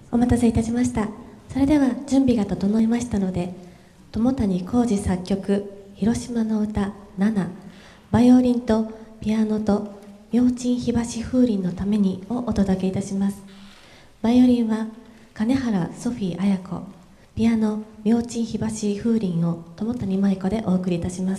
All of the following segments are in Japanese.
お待たせいたしました。それでは準備が整いましたので、友谷浩二作曲広島の歌7、バイオリンとピアノと明珍火箸風鈴のためにをお届けいたします。バイオリンは金原ソフィー綾子、ピアノ明珍火箸風鈴を友谷舞子でお送りいたします。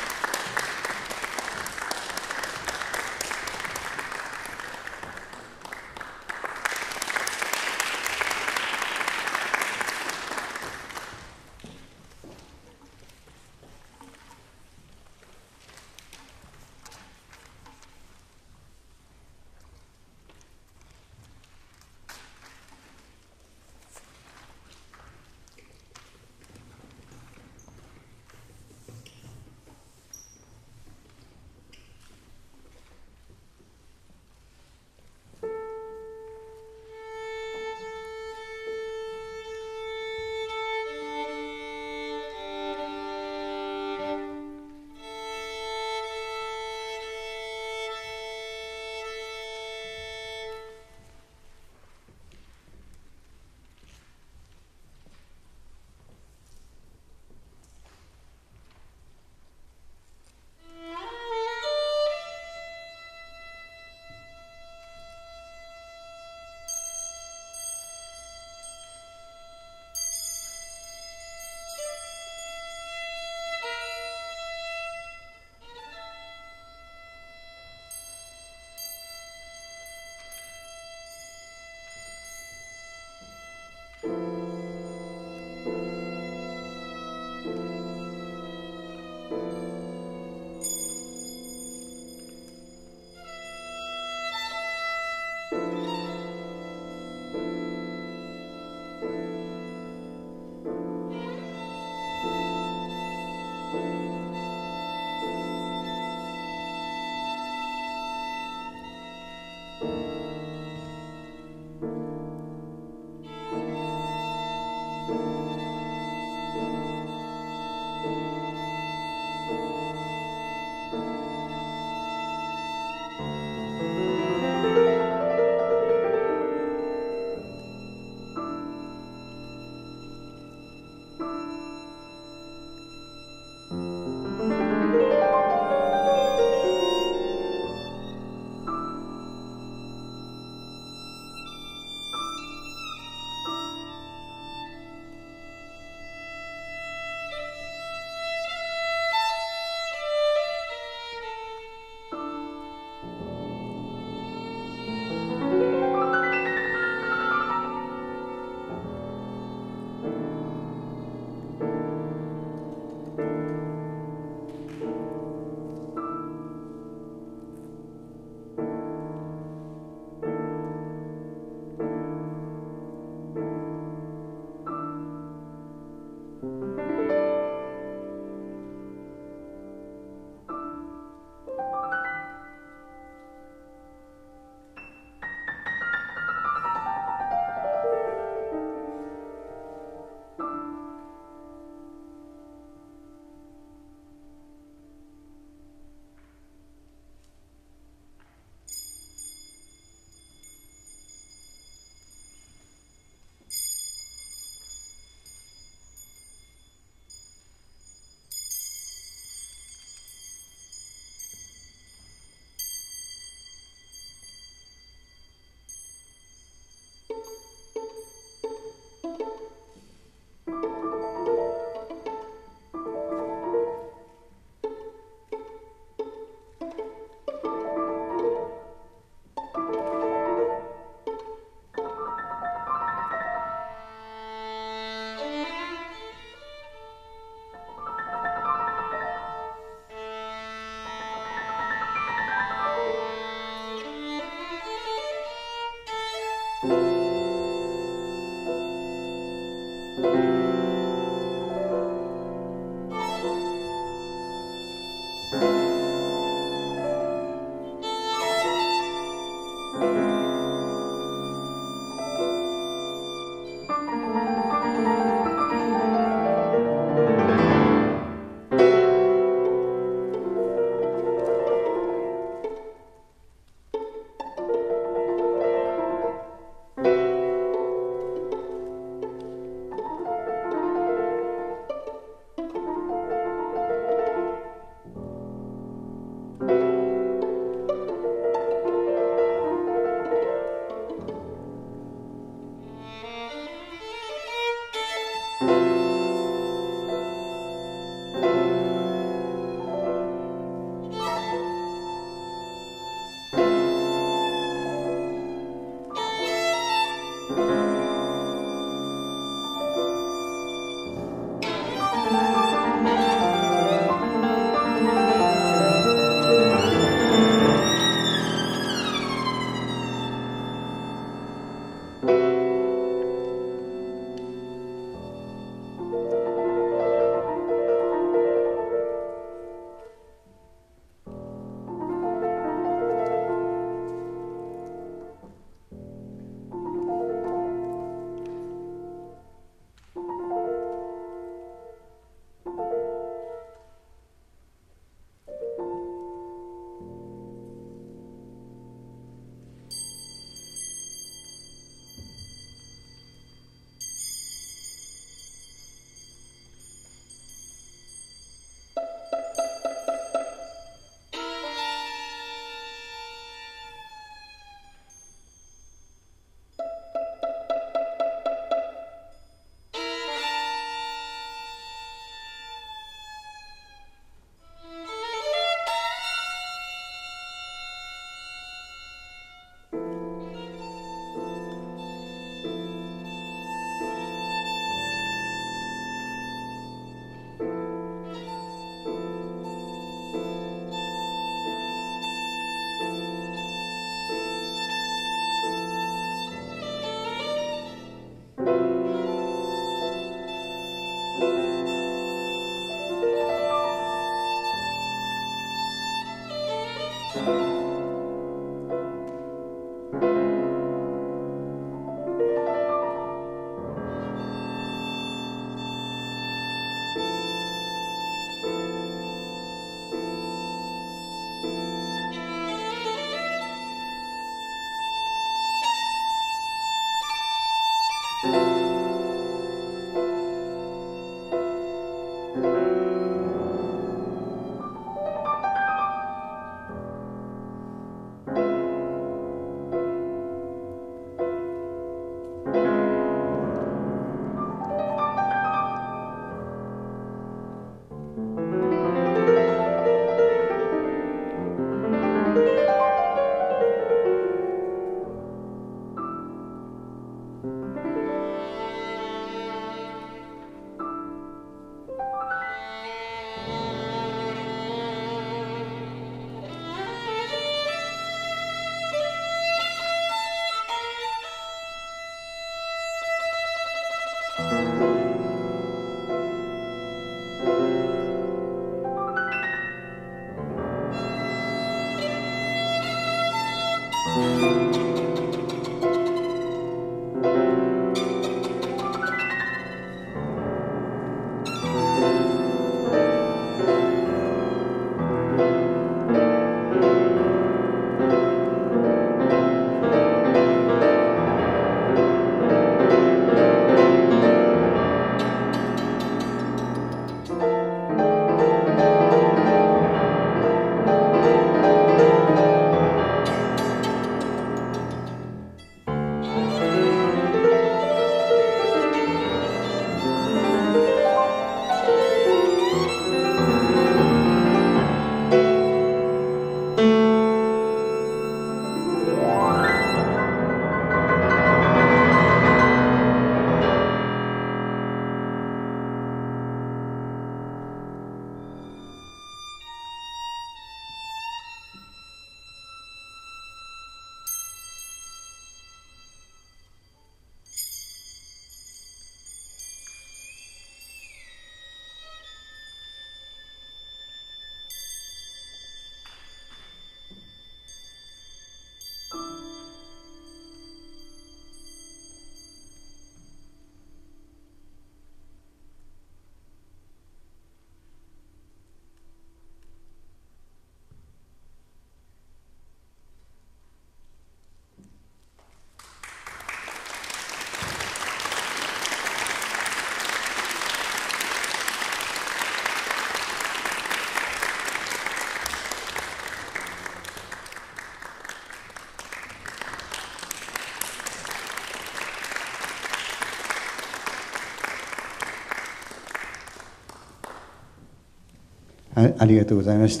ありがとうございました。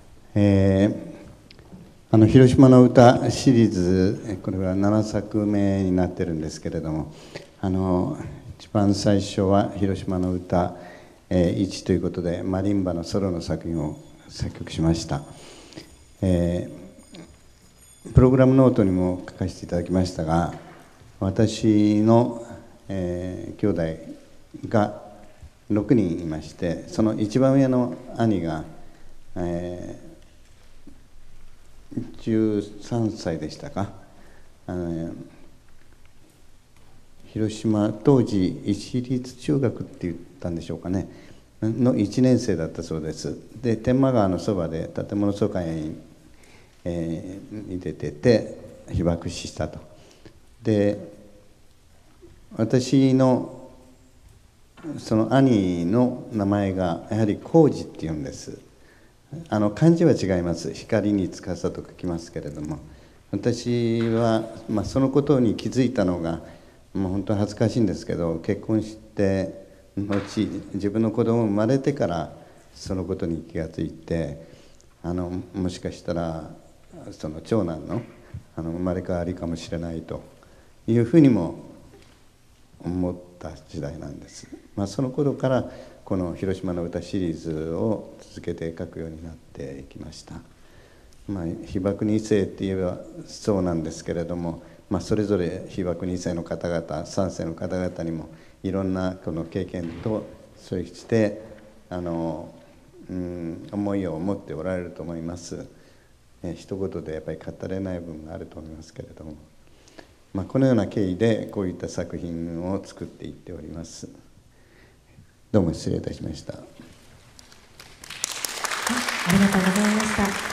広島の歌シリーズ、これは7作目になってるんですけれども、一番最初は広島の歌1ということで、マリンバのソロの作品を作曲しました。プログラムノートにも書かせていただきましたが、私の、兄弟が6人いまして、その一番上の兄が、13歳でしたか、広島当時市立中学って言ったんでしょうかねの1年生だったそうです。で天満川のそばで建物疎開に、出てて被爆死したと。で私のその兄の名前がやはり浩二っていうんです。漢字は違います。光に司と書きますけれども、私は、そのことに気づいたのがもう本当に恥ずかしいんですけど、結婚して後自分の子供が生まれてからそのことに気がついて、もしかしたらその長男の生まれ変わりかもしれないというふうにも思った時代なんです。その頃からこの広島の歌シリーズを続けて書くようになっていきました。被爆2世って言えばそうなんですけれども、それぞれ被爆2世の方々3世の方々にもいろんなこの経験とそして思いを持っておられると思います。一言でやっぱり語れない部分があると思いますけれども、このような経緯でこういった作品を作っていっております。どうも失礼いたしました。 ありがとうございました。